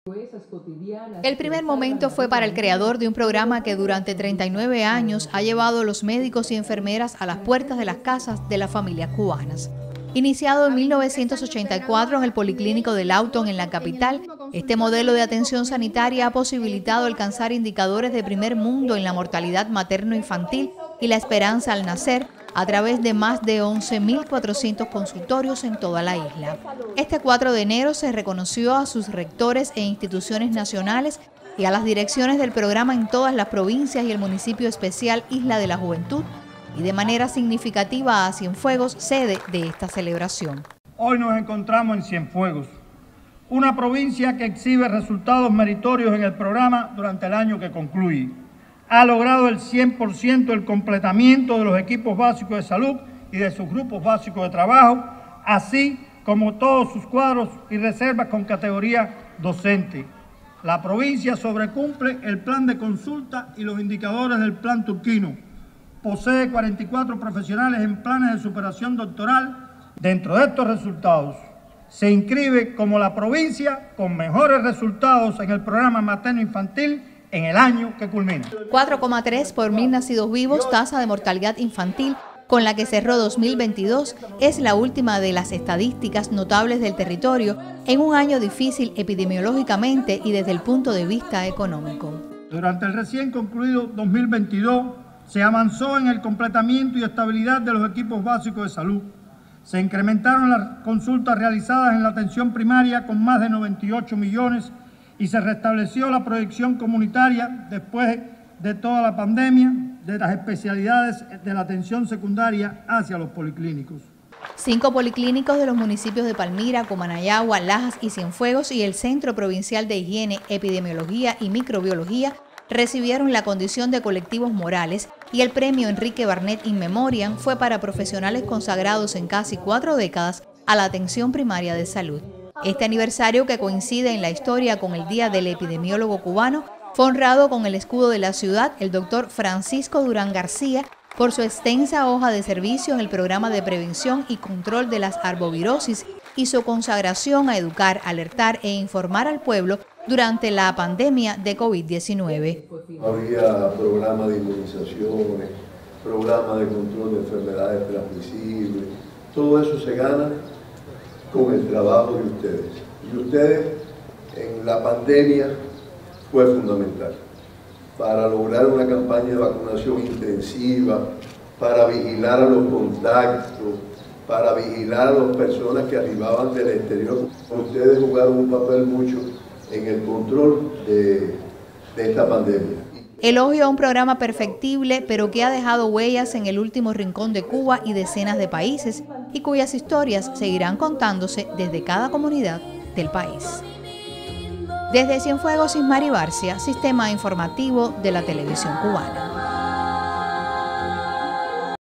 El primer momento fue para el creador de un programa que durante 39 años ha llevado a los médicos y enfermeras a las puertas de las casas de las familias cubanas. Iniciado en 1984 en el Policlínico de Lawton en la capital, este modelo de atención sanitaria ha posibilitado alcanzar indicadores de primer mundo en la mortalidad materno-infantil y la esperanza al nacer a través de más de 11.400 consultorios en toda la isla. Este 4 de enero se reconoció a sus rectores e instituciones nacionales y a las direcciones del programa en todas las provincias y el municipio especial Isla de la Juventud, y de manera significativa a Cienfuegos, sede de esta celebración. Hoy nos encontramos en Cienfuegos, una provincia que exhibe resultados meritorios en el programa durante el año que concluye. Ha logrado el 100% del completamiento de los equipos básicos de salud y de sus grupos básicos de trabajo, así como todos sus cuadros y reservas con categoría docente. La provincia sobrecumple el plan de consulta y los indicadores del plan turquino. Posee 44 profesionales en planes de superación doctoral. Dentro de estos resultados, se inscribe como la provincia con mejores resultados en el programa materno-infantil en el año que culmina. 4,3 por 1.000 nacidos vivos, tasa de mortalidad infantil, con la que cerró 2022, es la última de las estadísticas notables del territorio en un año difícil epidemiológicamente y desde el punto de vista económico. Durante el recién concluido 2022, se avanzó en el completamiento y estabilidad de los equipos básicos de salud. Se incrementaron las consultas realizadas en la atención primaria con más de 98 millones y se restableció la proyección comunitaria después de toda la pandemia de las especialidades de la atención secundaria hacia los policlínicos. 5 policlínicos de los municipios de Palmira, Comanayagua, Lajas y Cienfuegos y el Centro Provincial de Higiene, Epidemiología y Microbiología recibieron la condición de colectivos morales y el premio Enrique Barnett In Memoriam fue para profesionales consagrados en casi 4 décadas a la atención primaria de salud. Este aniversario, que coincide en la historia con el Día del Epidemiólogo Cubano, fue honrado con el escudo de la ciudad el doctor Francisco Durán García por su extensa hoja de servicio en el programa de prevención y control de las arbovirosis y su consagración a educar, alertar e informar al pueblo durante la pandemia de COVID-19. Había programas de inmunizaciones, programas de control de enfermedades transmisibles. Todo eso se gana con el trabajo de ustedes. Y ustedes en la pandemia fue fundamental para lograr una campaña de vacunación intensiva, para vigilar a los contactos, para vigilar a las personas que arribaban del exterior. Ustedes jugaron un papel mucho en el control de esta pandemia. Elogio a un programa perfectible, pero que ha dejado huellas en el último rincón de Cuba y decenas de países, y cuyas historias seguirán contándose desde cada comunidad del país. Desde Cienfuegos, Ismari Barcia, Sistema Informativo de la Televisión Cubana.